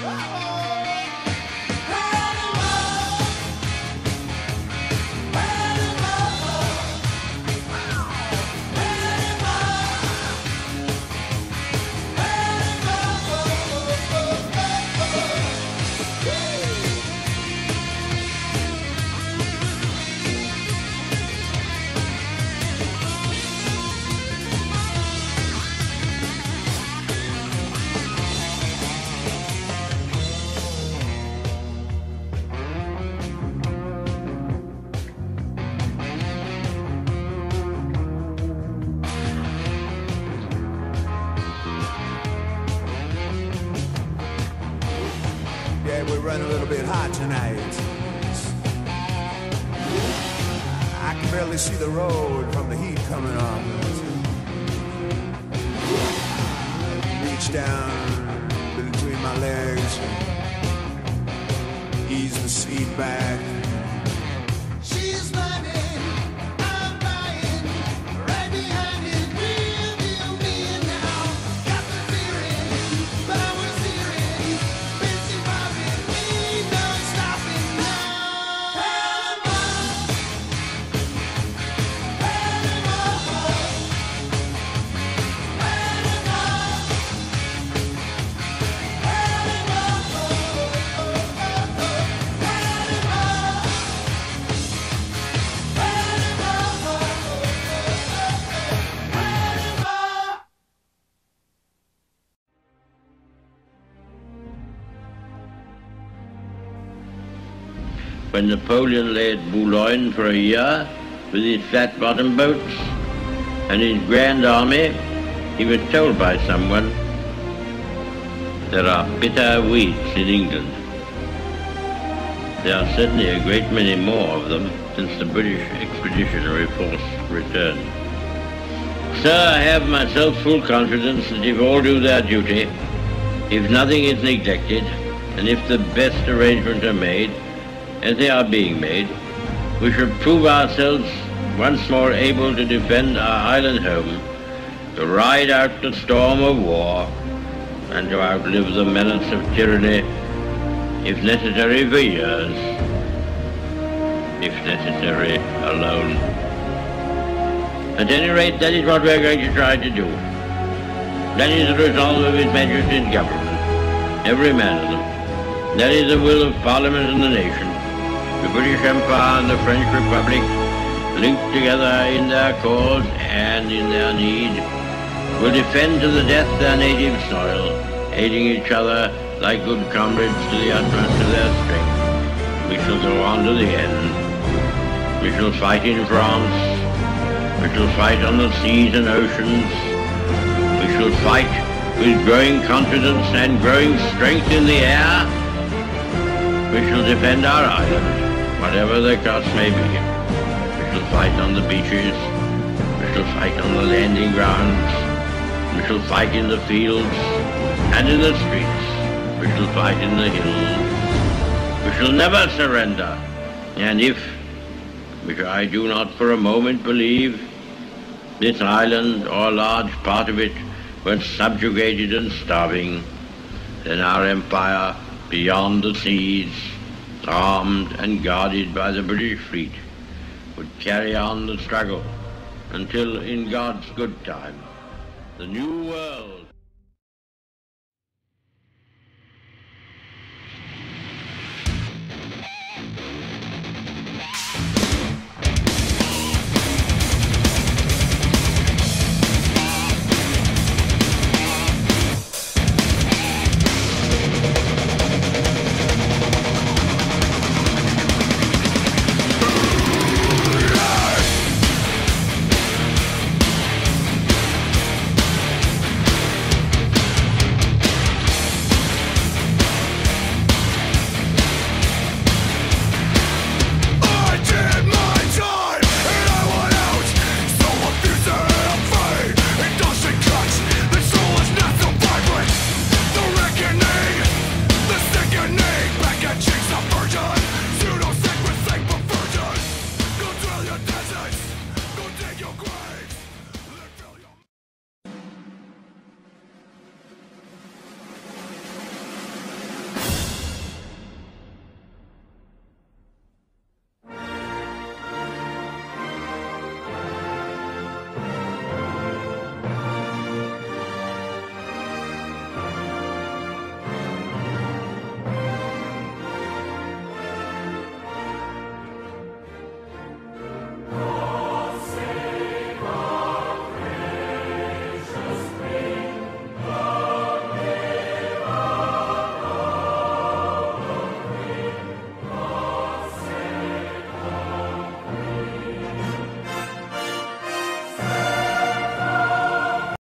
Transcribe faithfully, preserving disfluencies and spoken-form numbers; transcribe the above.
We're running a little bit hot tonight. I can barely see the road from the heat coming on. Reach down between my legs, ease the seat back. She's running, I'm buying, right behind it, real deal me now. Got the feeling, power steering, busy bobbing, ain't no stopping now. Panama, Panama, When Napoleon lay at Boulogne for a year with his flat-bottom boats and his grand army, he was told by someone, "There are bitter weeds in England." There are certainly a great many more of them since the British Expeditionary Force returned. Sir, I have myself full confidence that if all do their duty, if nothing is neglected, and if the best arrangements are made, as they are being made, we shall prove ourselves once more able to defend our island home, to ride out the storm of war, and to outlive the menace of tyranny, if necessary for years, if necessary alone. At any rate, that is what we are going to try to do. That is the resolve of His Majesty's government, every man of them. That is the will of Parliament and the nation. The British Empire and the French Republic, linked together in their cause and in their need, will defend to the death their native soil, aiding each other like good comrades to the utmost of their strength. We shall go on to the end. We shall fight in France. We shall fight on the seas and oceans. We shall fight with growing confidence and growing strength in the air. We shall defend our island, whatever the cost may be. We shall fight on the beaches. We shall fight on the landing grounds. We shall fight in the fields and in the streets. We shall fight in the hills. We shall never surrender. And if, which I do not for a moment believe, this island or a large part of it were subjugated and starving, then our empire beyond the seas, armed and guarded by the British fleet, would carry on the struggle until, in God's good time, the new world